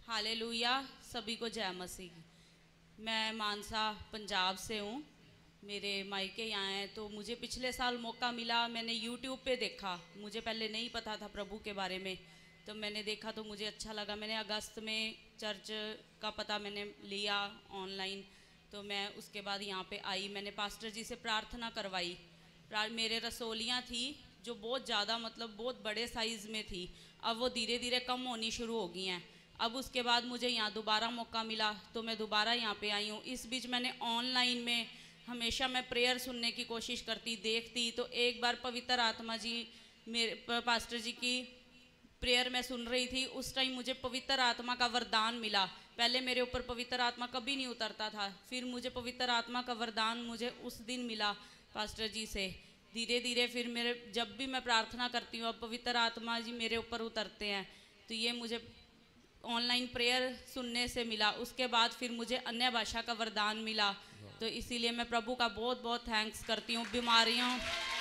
Hallelujah, सभी को जय मसीह। मैं मानसा पंजाब से हूँ, मेरे मायके यहाँ हैं। तो मुझे पिछले साल मौका मिला, मैंने यूट्यूब पे देखा, मुझे पहले नहीं पता था प्रभु के बारे में, तो मैंने देखा तो मुझे अच्छा लगा। मैंने अगस्त में चर्च का पता मैंने लिया ऑनलाइन, तो मैं उसके बाद यहाँ पे आई। मैंने पास्टर जी से प्रार्थना करवाई। मेरे रसोलियाँ थी जो बहुत ज़्यादा, मतलब बहुत बड़े साइज़ में थी, अब वो धीरे धीरे कम होनी शुरू हो गई हैं। अब उसके बाद मुझे यहाँ दोबारा मौका मिला तो मैं दोबारा यहाँ पे आई हूँ। इस बीच मैंने ऑनलाइन में हमेशा मैं प्रेयर सुनने की कोशिश करती, देखती, तो एक बार पवित्र आत्मा जी, मेरे पास्टर जी की प्रेयर मैं सुन रही थी, उस टाइम मुझे पवित्र आत्मा का वरदान मिला। पहले मेरे ऊपर पवित्र आत्मा कभी नहीं उतरता था, फिर मुझे पवित्र आत्मा का वरदान मुझे उस दिन मिला पास्टर जी से। धीरे धीरे फिर मेरे, जब भी मैं प्रार्थना करती हूँ, अब पवित्र आत्मा जी मेरे ऊपर उतरते हैं। तो ये मुझे ऑनलाइन प्रेयर सुनने से मिला। उसके बाद फिर मुझे अन्य भाषा का वरदान मिला। तो इसीलिए मैं प्रभु का बहुत बहुत थैंक्स करती हूँ। बीमारियों,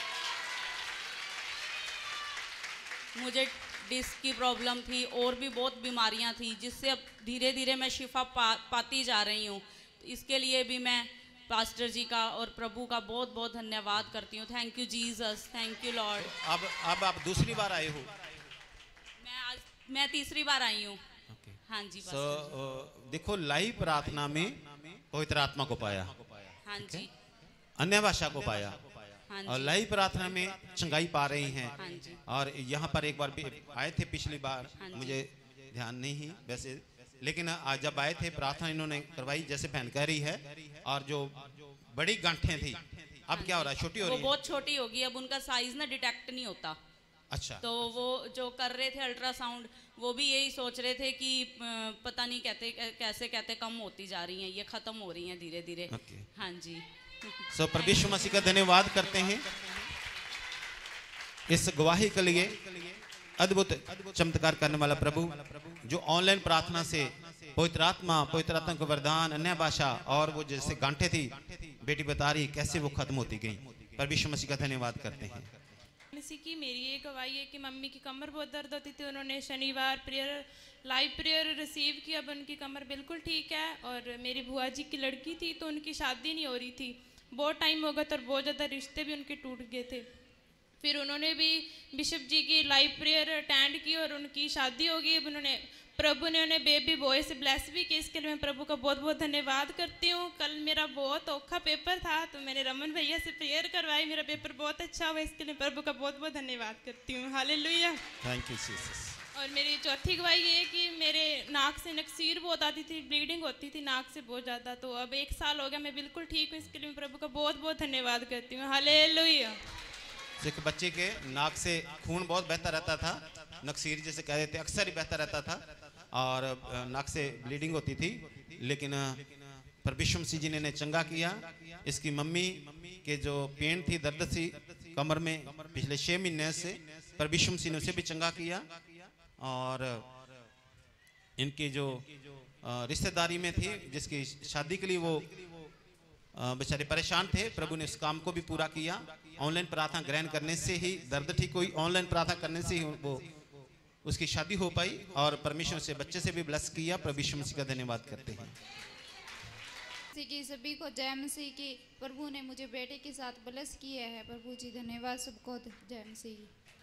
मुझे डिस्क की प्रॉब्लम थी और भी बहुत बीमारियां थी, जिससे अब धीरे धीरे मैं शिफा पाती जा रही हूँ। तो इसके लिए भी मैं पास्टर जी का और प्रभु का बहुत बहुत धन्यवाद करती हूँ। Thank you Jesus, thank you Lord. अब आप दूसरी बार आए हो? मैं तीसरी बार आई हूँ। हाँ जी। देखो, लाइव प्रार्थना में पवित्र आत्मा को पाया, हाँ जी, अन्य भाषा को पाया, हाँ और जी, लाइव प्रार्थना में चंगाई पा रही हैं। हाँ जी, और यहाँ पर एक बार भी आए थे पिछली बार, हाँ जी। मुझे ध्यान नहीं है वैसे, लेकिन आज जब आए थे प्रार्थना इन्होंने करवाई जैसे बहन कह रही है, और जो बड़ी गांठें थी अब क्या हो रहा है? छोटी हो रही है? वो बहुत छोटी होगी, अब उनका साइज ना डिटेक्ट नहीं होता। अच्छा। तो वो जो कर रहे थे अल्ट्रासाउंड, वो भी यही सोच रहे थे कि पता नहीं कैसे कहते कम होती जा रही हैं, ये खत्म हो रही हैं धीरे धीरे। हाँ जी। प्रभु यीशु मसीह का धन्यवाद करते हैं इस गवाही के लिए। अद्भुत चमत्कार करने वाला प्रभु, जो ऑनलाइन प्रार्थना से पवित्र आत्मा का वरदान, अन्य भाषा, और वो जैसे गांठें थी, बेटी बता रही कैसे वो खत्म होती गई। प्रभु यीशु मसीह का धन्यवाद करते हैं। मसीह की मेरी ये गवाही है कि मम्मी की कमर बहुत दर्द होती थी, उन्होंने शनिवार प्रेयर, लाइव प्रेयर रिसीव की, अब उनकी कमर बिल्कुल ठीक है। और मेरी बुआ जी की लड़की थी तो उनकी शादी नहीं हो रही थी, बहुत टाइम हो गया था, और बहुत ज़्यादा रिश्ते भी उनके टूट गए थे। फिर उन्होंने भी बिशप जी की लाइव प्रेयर अटेंड की और उनकी शादी हो गई। अब उन्होंने, प्रभु ने उन्हें बेबी बॉय से ब्लेस भी किया, इसके लिए मैं प्रभु का बहुत बहुत धन्यवाद करती हूँ। कल मेरा बहुत औखा पेपर था तो मैंने रमन भैया से प्रेयर करवाई, मेरा पेपर बहुत अच्छा हुआ, इसके लिए प्रभु का बहुत बहुत धन्यवाद करती हूँ। Hallelujah, thank you Jesus. और मेरी चौथी गवाही ये है कि मेरे नाक से नक्सीर बहुत आती थी, ब्लीडिंग होती थी नाक से बहुत ज़्यादा, तो अब 1 साल हो गया, मैं बिल्कुल ठीक हूँ, इसके लिए मैं प्रभु का बहुत बहुत धन्यवाद करती हूँ। हालेलुया। एक बच्चे के नाक से खून बहुत बहता रहता था, नक्सीर जैसे कह देते, अक्सर ही बहता रहता था, और नाक से ब्लीडिंग होती थी, लेकिन प्रभु यीशु मसीह जी ने चंगा किया। इसकी मम्मी के जो पेन थी, दर्द थी कमर में पिछले 6 महीने से, प्रभु यीशु मसीह ने उसे भी चंगा किया। और इनकी जो रिश्तेदारी में थी, जिसकी शादी के लिए वो बेचारे परेशान थे, प्रभु ने उस काम को भी पूरा किया। ऑनलाइन प्रार्थना ग्रहण करने से ही दर्द ठीक हुई, ऑनलाइन प्रार्थना करने से ही वो उसकी शादी हो पाई, और परमेश्वर से बच्चे से भी ब्लेस किया। प्रभु यीशु मसीह का धन्यवाद करते हैं। की सभी को जय मसीह की। प्रभु ने मुझे बेटे के साथ ब्लेस किया है, प्रभु जी धन्यवाद सबको, जय मसीह।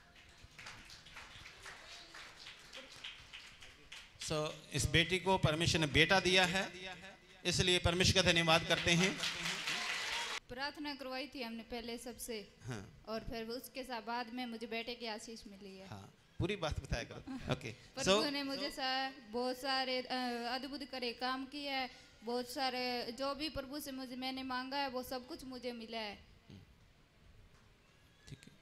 इस बेटी को परमेश्वर ने बेटा दिया है, इसलिए परमेश्वर का धन्यवाद करते हैं। प्रार्थना करवाई थी हमने पहले सबसे, हाँ। और फिर उसके साथ बाद में मुझे बेटे की आशीष मिली है। हाँ, पूरी बात बताया करो। ओके। प्रभु ने मुझे बहुत सारे अद्भुत करे काम किए है, बहुत सारे जो भी प्रभु से मुझे मैंने मांगा है वो सब कुछ मुझे मिला है। ठीक है।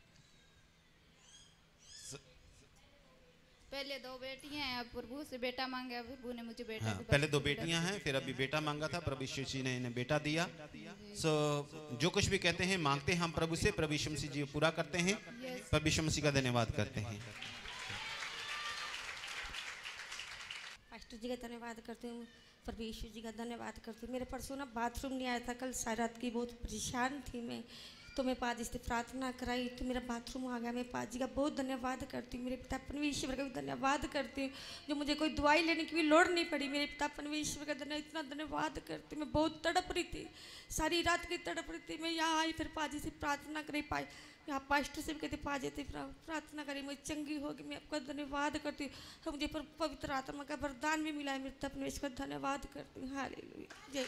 पहले 2 बेटियां हैं, अब प्रभु से बेटा मांगा, प्रभु ने मुझे बेटा हाँ, पहले 2 बेटियां हैं, फिर अभी बेटा मांगा था, प्रभु यीशु जी ने इन्हें बेटा दिया। जो कुछ भी कहते हैं मांगते हैं हम प्रभु से, प्रभु यीशु मसीह जी पूरा करते हैं। प्रभु यीशु मसीह का धन्यवाद करते हैं। पास्टर जी का धन्यवाद करती हूँ, प्रभु यीशु जी का धन्यवाद करती हूँ। मेरे परसों ना बाथरूम नहीं आया था, कल सारी रात की बहुत परेशान थी मैं, तो मैं पाजी से प्रार्थना कराई तो मेरा बाथरूम आ गया। मैं पाजी का बहुत धन्यवाद करती हूँ, मेरे पिता परमेश्वर का भी धन्यवाद करती हूँ जो मुझे कोई दवाई लेने की भी लोड़ नहीं पड़ी। मेरे पिता परमेश्वर का इतना धन्यवाद करती हूँ। मैं बहुत तड़प रही थी, सारी रात की तड़प रही थी। मैं यहाँ आई, फिर पाजी से प्रार्थना करी, पाई यहाँ पास्टर से भी कहते पाजी थे, प्रार्थना करी, मैं चंगी होगी। मैं आपका धन्यवाद करती हूँ, मुझे पवित्र आत्मा का वरदान भी मिला है। मेरे पिता परमेश्वर का धन्यवाद करती हूँ। हालेलुया, जय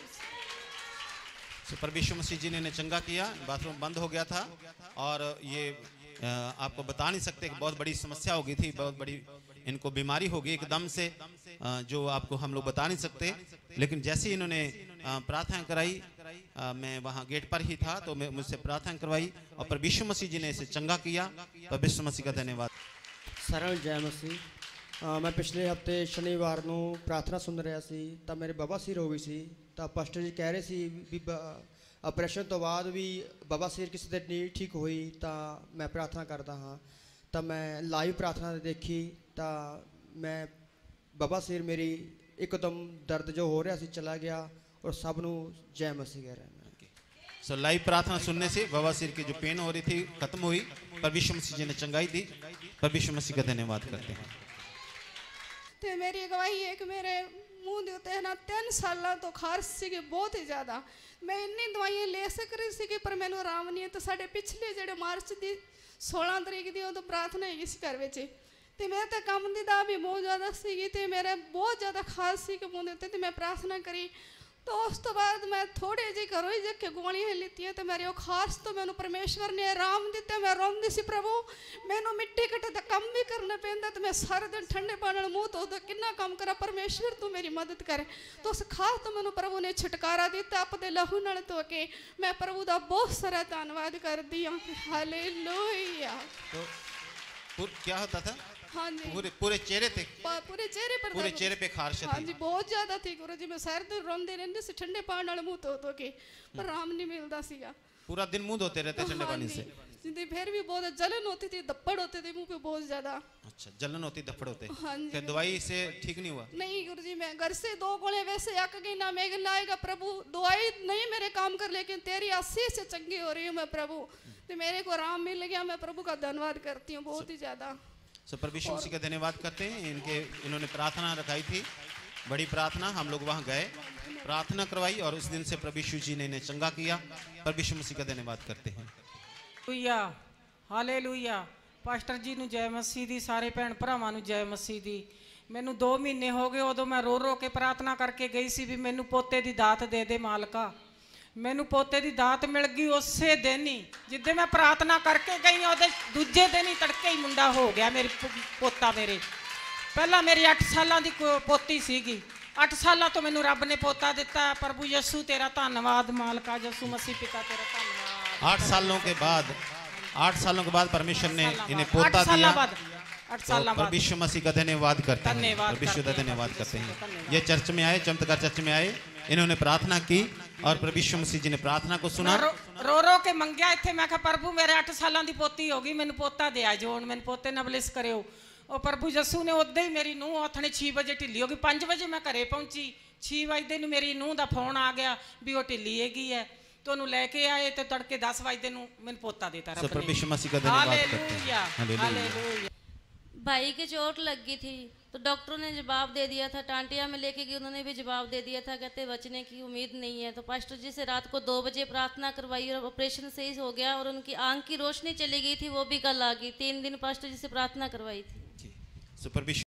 परमेश्वर मसीह जी ने चंगा किया। बाथरूम बंद हो गया था और ये आपको बता नहीं सकते कि बहुत बड़ी समस्या हो गई थी, बहुत बड़ी इनको बीमारी हो गई एकदम से, जो आपको हम लोग बता नहीं सकते। लेकिन जैसे ही इन्होंने प्रार्थना कराई, मैं वहाँ गेट पर ही था, तो मैं मुझसे प्रार्थना करवाई और परमेश्वर मसीह जी ने इसे चंगा किया। परमेश्वर मसीह का धन्यवाद। सरल जय मसीह। मैं पिछले हफ्ते शनिवार ਨੂੰ प्रार्थना सुन रहा सी ਤਾਂ ਮੇਰੇ ਬਾਬਾ ਸਿਰ ਹੋ ਗਈ ਸੀ। ਤਾਂ ਪਾਸਟਰ ਜੀ ਕਹਿ ਰਹੇ ਸੀ ਵੀ ਆਪਰੇਸ਼ਨ ਤੋਂ ਬਾਅਦ ਵੀ ਬਾਬਾ ਸਿਰ ਕਿਸੇ ਦੇ ਨਹੀਂ ਠੀਕ ਹੋਈ ਤਾਂ ਮੈਂ ਪ੍ਰਾਰਥਨਾ ਕਰਦਾ ਹਾਂ। ਤਾਂ ਮੈਂ ਲਾਈਵ ਪ੍ਰਾਰਥਨਾ ਦੇਖੀ ਤਾਂ ਮੈਂ ਬਾਬਾ ਸਿਰ ਮੇਰੀ ਇੱਕਦਮ ਦਰਦ ਜੋ ਹੋ ਰਿਹਾ ਸੀ ਚਲਾ ਗਿਆ और सब ਨੂੰ जय मसीह कह रहे हैं। सो लाइव प्रार्थना सुनने से बाबा सिर की जो पेन हो रही थी खत्म हुई। परमेश्वर मसीह जी ने चंगाई दी। परमेश्वर मसीह का धन्यवाद करते हैं। तो मेरी गवाही है कि मेरे मुंह ਦੇ ਉੱਤੇ ਨਾ 3 ਸਾਲਾਂ ਤੋਂ ਖਾਰਸ਼ ਸੀਗੀ ਬਹੁਤ ਹੀ ਜ਼ਿਆਦਾ। ਮੈਂ ਇੰਨੀ ਦਵਾਈਆਂ ਲੈ ਸਕ ਰਹੀ ਸੀ ਕਿ ਪਰ ਮੈਨੂੰ ਆਰਾਮ ਨਹੀਂ। ਤਾਂ ਸਾਡੇ ਪਿਛਲੇ ਜਿਹੜੇ ਮਾਰਚ ਦੀ 16 ਤਰੀਕ ਦੀ ਉਦੋਂ ਪ੍ਰਾਰਥਨਾ ਹੈਗੀ ਸੀ ਘਰ ਵਿੱਚ, ਤੇ ਮੇਰੇ ਤਾਂ ਕੰਮ ਦੀ ਦਾ ਵੀ ਬਹੁਤ ਜ਼ਿਆਦਾ ਸੀਗੀ ਤੇ ਮੇਰੇ ਬਹੁਤ ਜ਼ਿਆਦਾ ਖਾਰਸ਼ ਸੀ ਕਿ ਮੂੰਹ ਦੇ ਉੱਤੇ। ਤੇ ਮੈਂ ਪ੍ਰਾਰਥਨਾ ਕਰੀ तो उस तो बाद मैं थोड़े जी घरों ही जाके गोलियां लीती तो मेरे खारस तो मैंने परमेश्वर ने आराम दिता। मैं रोंदी सी प्रभु मैनू मिट्टी कट्टे का काम भी करना पैंदा तो मैं सारे दिन ठंडे पानी नाल मुंह धो किन्ना काम करा। परमेश्वर तू मेरी मदद करे। तो उस खास तो मैनू प्रभु ने छुटकारा दिता अपने लहू नाल धो के। मैं प्रभु का बहुत सारा धन्यवाद करदी हां। हालेलुया। तो क्या होता था? हाँ जी, पूरे चेहरे पे पूरे चेहरे पर पूरे चेहरे पे खारिश थी। हाँ जी, बहुत ज्यादा थी गुरु जी। मैं सारे दिन रोंदे रहंदी सी ठंडे पानी नाल मुंह धो के, पर आराम नहीं मिलता सीगा। पूरा दिन मुंह धोते रहते ठंडे पानी से। जी, फिर भी बहुत जलन होती थी, धप्पड़ होते थे मुंह पे बहुत ज्यादा। अच्छा, जलन होती, धप्पड़ होते। हाँ जी। क्या दवाई से ठीक नहीं हुआ? नहीं गुरु जी, मैं घर से 2 गोले वैसे अक गई ना। मैं लाएगा प्रभु दवाई नहीं मेरे काम कर, लेकिन तेरी आशीष से चंगी हो रही हूँ मैं प्रभु। तो मेरे को आराम मिल गया। मैं प्रभु का धन्यवाद करती हूँ बहुत ही ज्यादा। सो परमेश्वर मसीह का धन्यवाद करते हैं। इन्होंने प्रार्थना रखाई थी, बड़ी प्रार्थना। हम लोग वहाँ गए, प्रार्थना करवाई और उस दिन से परमेश्वर जी ने इन्हें चंगा किया। परमेश्वर मसीह का धन्यवाद करते हैं। Hallelujah, hallelujah. पास्टर जी ਨੂੰ जय मसीह दी, सारे भैन भरावां ਨੂੰ जय मसीह दी। ਮੈਨੂੰ 2 ਮਹੀਨੇ ਹੋ ਗਏ, ਉਦੋਂ ਮੈਂ ਰੋ ਰੋ ਕੇ ਪ੍ਰਾਰਥਨਾ ਕਰਕੇ ਗਈ ਸੀ ਵੀ ਮੈਨੂੰ ਪੋਤੇ ਦੀ ਦਾਤ ਦੇ ਦੇ ਮਾਲਕਾ। ਮੈਨੂੰ ਪੋਤੇ ਦੀ ਦਾਤ ਮਿਲ ਗਈ ਉਸੇ ਦਿਨ ਹੀ, ਜਿੱਦੇ ਮੈਂ ਪ੍ਰਾਰਥਨਾ ਕਰਕੇ ਗਈ ਉਹਦੇ ਦੂਜੇ ਦਿਨ ਹੀ ਤੜਕੇ ਹੀ ਮੁੰਡਾ ਹੋ ਗਿਆ ਮੇਰੀ ਪੋਤਾ। ਮੇਰੇ ਪਹਿਲਾਂ ਮੇਰੀ 8 ਸਾਲਾਂ ਦੀ ਪੋਤੀ ਸੀਗੀ। 8 ਸਾਲਾਂ ਤੋਂ ਮੈਨੂੰ ਰੱਬ ਨੇ ਪੋਤਾ ਦਿੱਤਾ। प्रभु यीशु तेरा धन्यवाद मालका, यीशु मसीह पिता तेरा धन्यवाद। 8 सालों के बाद परमेश्वर ने इन्हें पोता दिया। 8 साल बाद परमेश्वर मसीह का धन्यवाद करते हैं। परमेश्वर का धन्यवाद करते हैं। ये चर्च में आए, चमत्कार चर्च में आए, इन्होंने प्रार्थना की और परमेश्वर मसीह जी ने प्रार्थना को सुना। रो रो के मंगया इत्थे। मैं कहा प्रभु मेरे 8 साल की पोती होगी, मैनू पोता दे जो, हुण मैनू पोते नाल ब्लेस करियो। और प्रभु यीशु ने उदे ही मेरी नूह आथणे 6 बजे ढिली हो गई। 5 बजे मैं घरे पहुंची, 6 बजे नूं मेरी नूह का फोन आ गया भी वो ढिली हैगी है। तो उन्होंने लेके आए तो तड़के 10 बजे मैंने पोता देता। परमेश्वर मसीह का धन्यवाद करते हैं। हालेलुया। भाई के चोट लगी थी तो डॉक्टरों ने जवाब दे दिया था। टांटिया में लेके गई, उन्होंने भी जवाब दे दिया था, कहते बचने की उम्मीद नहीं है। तो पास्टर जी से रात को 2 बजे प्रार्थना करवाई और ऑपरेशन सही हो गया और उनकी आंख की रोशनी चली गई थी, वो भी कल आ गई। 3 दिन पास्टर जी से प्रार्थना करवाई थी।